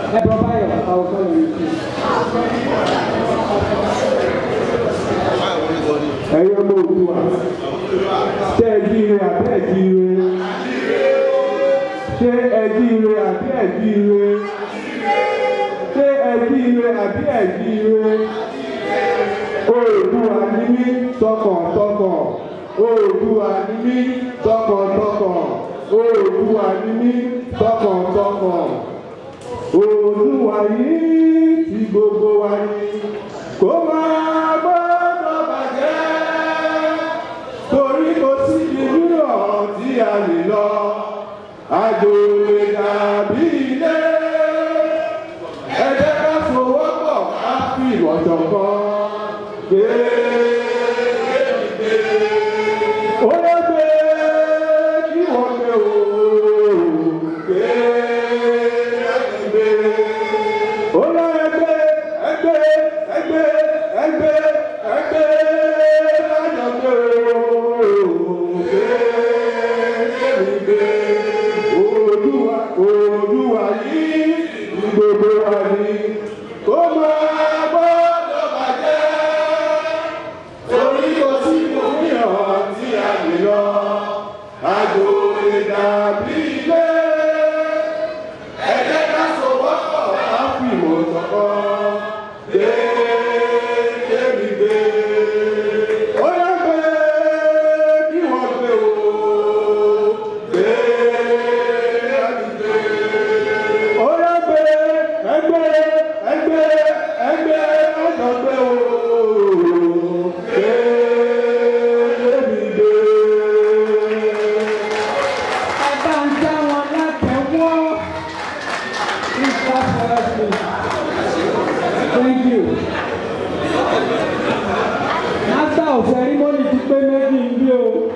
Ẹ̀yin ọmọ Oòduà ṣé ẹ jíire àbí ẹ jíire ṣé ẹ jíire àbí ẹ jíire ṣé ẹ jíire àbí ẹ jíire Oòduà ni mí tọkàntọkàn Oòduà ni mí tọkàntọkàn Oòduà ni mí tọkàntọkàn Oòduà yìí ti gbogbo wa ni kó máa gbọ́dọ̀ bàjẹ́ torí kò sí ìmíràn tí a lè lọ àjò lè dàbí ilé ẹ jẹ́ ká fọwọ́pọ̀ ká fi ìwọ̀sọ̀ kan gbé. Ó yẹ pé kí wọ́n gbé o gbé. Ó yẹ pé ẹgbẹ́ àjọgbé o gbé. Oòduà yìí ní gbogbo wa ni kó máa gbọ́dọ̀ bàjẹ́ torí kò sí òmíràn tí a lè lọ àjò lè dàbí ilé ẹ jẹ́ ká sowọ́pọ̀ ká fi ìwòsàn kan dé débi gbé. Ó yẹ pé kí wọ́n gbé o gbé. Ó yẹ pé ẹgbẹ́ àjọgbé o gbé débi gbé. Ẹ̀ka ń já wọn látẹ̀wọ́. Thank you. Master of ceremony ti pé méjì ń bí o.